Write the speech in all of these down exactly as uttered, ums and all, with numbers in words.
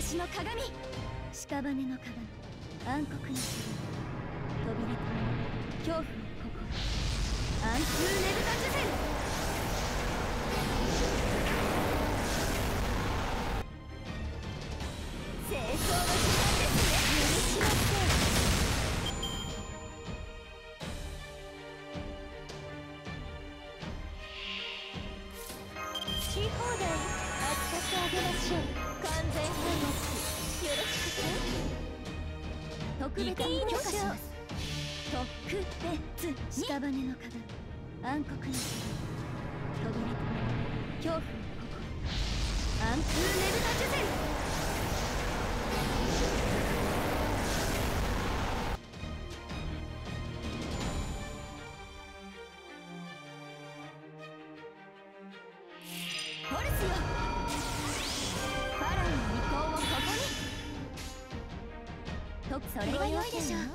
私の鏡、屍の鏡、暗黒の鏡、扉と恐怖の心、アンツーネブタジュゼル。清掃の時間ですね。許しません。好き放題扱ってあげましょう。完全反圧よろしくね。特別に許可します。特別に屍の鏡、暗黒の鏡、扉と恐怖の心、アンツーネブタジュゼル。ホルスよ、ファラオの遺構をここに。とそれが良いでしょう。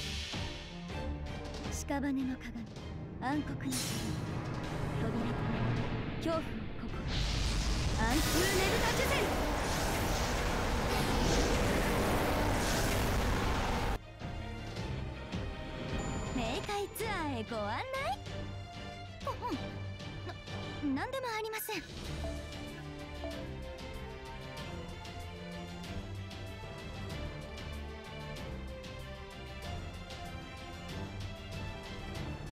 屍の鏡、暗黒の鏡、扉と恐怖の心、アンツーネブタジュゼル。冥界ツアーへご案内。うん、な、なんでもありません。